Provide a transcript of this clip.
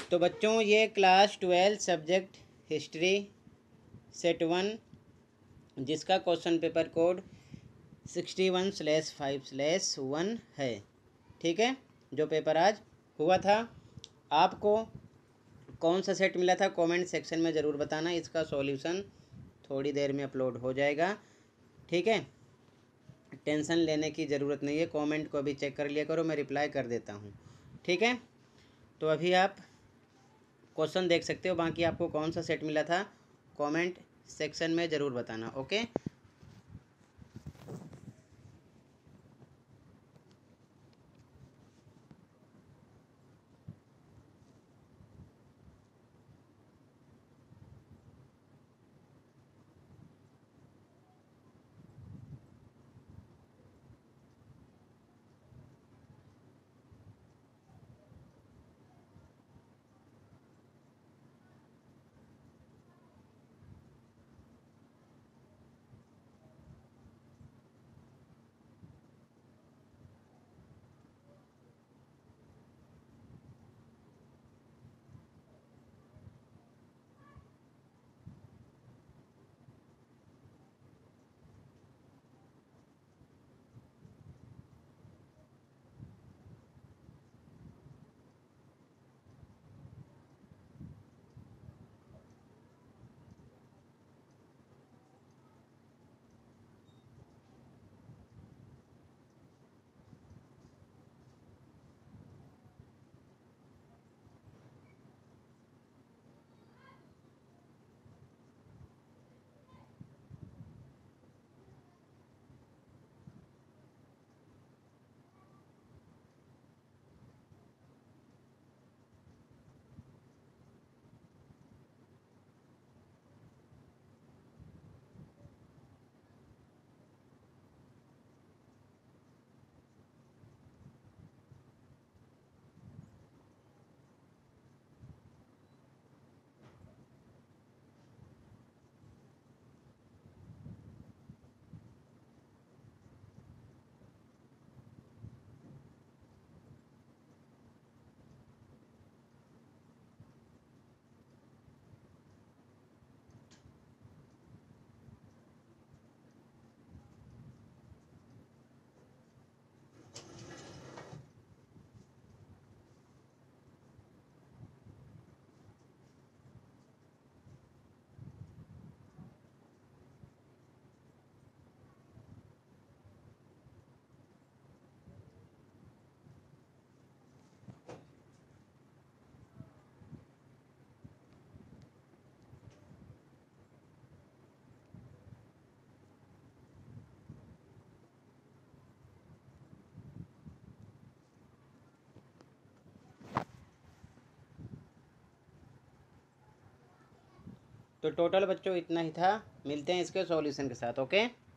तो बच्चों ये क्लास 12 सब्जेक्ट हिस्ट्री सेट 1 जिसका क्वेश्चन पेपर कोड 61/5/1 है। ठीक है, जो पेपर आज हुआ था। आपको कौन सा सेट मिला था कमेंट सेक्शन में ज़रूर बताना। इसका सॉल्यूशन थोड़ी देर में अपलोड हो जाएगा। ठीक है, टेंशन लेने की ज़रूरत नहीं है। कमेंट को अभी चेक कर लिया करो, मैं रिप्लाई कर देता हूँ। ठीक है, तो अभी आप क्वेश्चन देख सकते हो। बाकी आपको कौन सा सेट मिला था कमेंट सेक्शन में ज़रूर बताना। ओके, तो टोटल बच्चों इतना ही था। मिलते हैं इसके सॉल्यूशन के साथ। ओके।